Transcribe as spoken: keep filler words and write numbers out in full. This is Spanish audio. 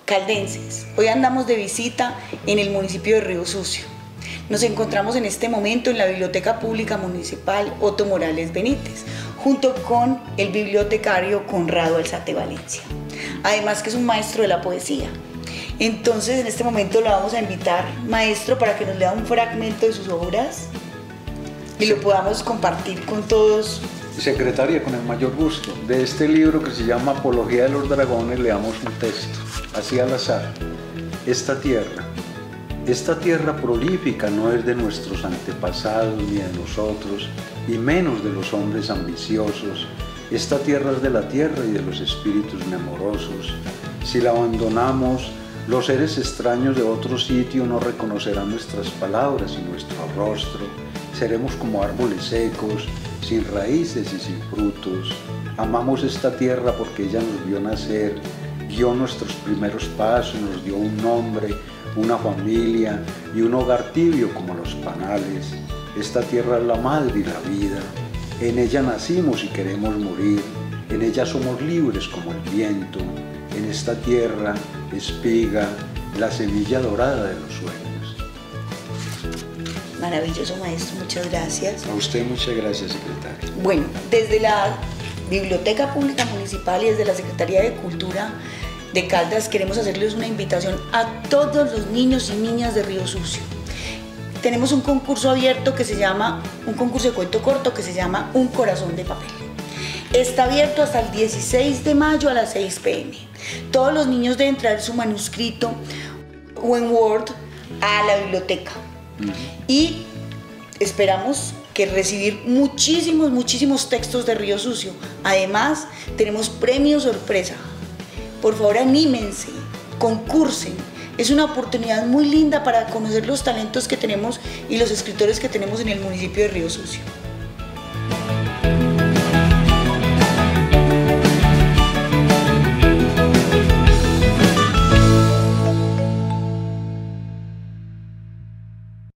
Caldenses, hoy andamos de visita en el municipio de Río Sucio. Nos encontramos en este momento en la Biblioteca Pública Municipal Otto Morales Benítez, junto con el bibliotecario Conrado Alzate Valencia, además que es un maestro de la poesía. Entonces en este momento lo vamos a invitar, maestro, para que nos lea un fragmento de sus obras y lo podamos compartir con todos. Secretaria, con el mayor gusto. De este libro que se llama Apología de los Dragones leamos un texto, así al azar. Esta tierra, esta tierra prolífica no es de nuestros antepasados ni de nosotros, y menos de los hombres ambiciosos. Esta tierra es de la tierra y de los espíritus nemorosos. Si la abandonamos, los seres extraños de otro sitio no reconocerán nuestras palabras y nuestro rostro. Seremos como árboles secos, sin raíces y sin frutos. Amamos esta tierra porque ella nos vio nacer, guió nuestros primeros pasos, nos dio un nombre, una familia y un hogar tibio como los panales. Esta tierra es la madre y la vida. En ella nacimos y queremos morir. En ella somos libres como el viento. En esta tierra espiga la semilla dorada de los sueños. Maravilloso, maestro, muchas gracias. A usted muchas gracias, secretaria. Bueno, desde la Biblioteca Pública Municipal y desde la Secretaría de Cultura de Caldas queremos hacerles una invitación a todos los niños y niñas de Río Sucio. Tenemos un concurso abierto que se llama, un concurso de cuento corto que se llama Un Corazón de Papel. Está abierto hasta el dieciséis de mayo a las seis p m Todos los niños deben traer su manuscrito o en Word a la biblioteca. Uh-huh. Y esperamos que recibir muchísimos, muchísimos textos de Río Sucio. Además, tenemos premio sorpresa. Por favor, anímense, concursen. Es una oportunidad muy linda para conocer los talentos que tenemos y los escritores que tenemos en el municipio de Río Sucio.